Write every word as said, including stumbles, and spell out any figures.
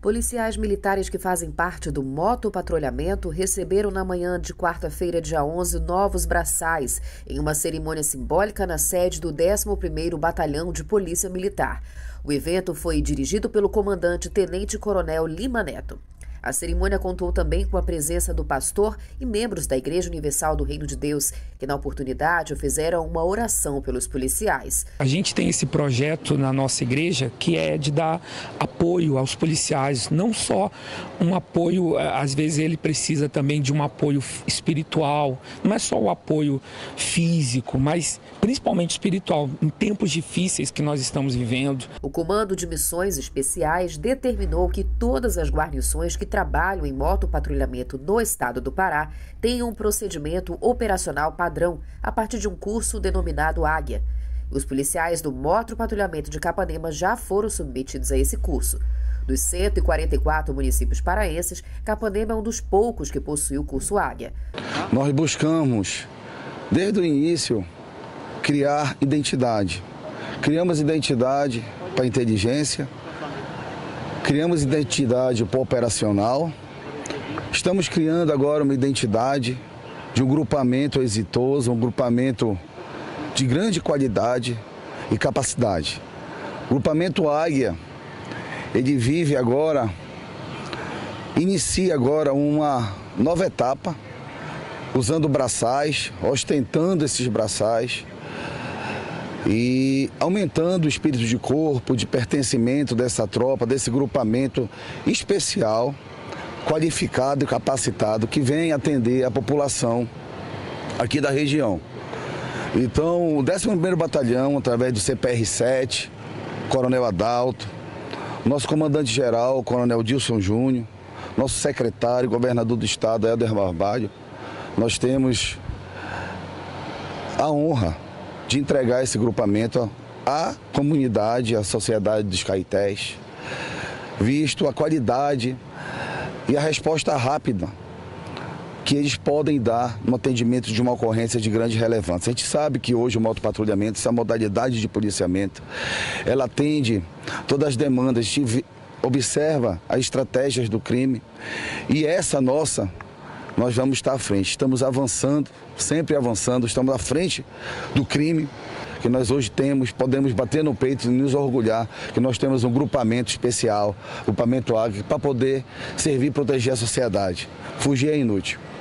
Policiais militares que fazem parte do motopatrulhamento receberam na manhã de quarta-feira, dia onze, novos braçais em uma cerimônia simbólica na sede do décimo primeiro Batalhão de Polícia Militar. O evento foi dirigido pelo comandante Tenente Coronel Lima Neto. A cerimônia contou também com a presença do pastor e membros da Igreja Universal do Reino de Deus, que na oportunidade fizeram uma oração pelos policiais. A gente tem esse projeto na nossa igreja que é de dar apoio aos policiais, não só um apoio, às vezes ele precisa também de um apoio espiritual, não é só o apoio físico, mas principalmente espiritual, em tempos difíceis que nós estamos vivendo. O Comando de Missões Especiais determinou que todas as guarnições que trabalham em motopatrulhamento no estado do Pará tenham um procedimento operacional padrão a partir de um curso denominado Águia. Os policiais do motopatrulhamento de Capanema já foram submetidos a esse curso. Dos cento e quarenta e quatro municípios paraenses, Capanema é um dos poucos que possui o curso Águia. Nós buscamos, desde o início, criar identidade. Criamos identidade para a inteligência, criamos identidade para o operacional, estamos criando agora uma identidade de um grupamento exitoso, um grupamento de grande qualidade e capacidade. O grupamento Águia, ele vive agora, inicia agora uma nova etapa, usando braçais, ostentando esses braçais e aumentando o espírito de corpo, de pertencimento dessa tropa, desse grupamento especial, qualificado e capacitado, que vem atender a população aqui da região. Então, o décimo primeiro Batalhão, através do C P R sete, Coronel Adalto, nosso comandante-geral, Coronel Dilson Júnior, nosso secretário, governador do estado, Helder Barbalho, nós temos a honra de entregar esse grupamento à comunidade, à sociedade dos Caetés, visto a qualidade e a resposta rápida que eles podem dar no atendimento de uma ocorrência de grande relevância. A gente sabe que hoje o motopatrulhamento, essa modalidade de policiamento, ela atende todas as demandas, observa as estratégias do crime e essa nossa, nós vamos estar à frente. Estamos avançando, sempre avançando, estamos à frente do crime que nós hoje temos, podemos bater no peito e nos orgulhar que nós temos um grupamento especial, grupamento Águia, para poder servir e proteger a sociedade. Fugir é inútil.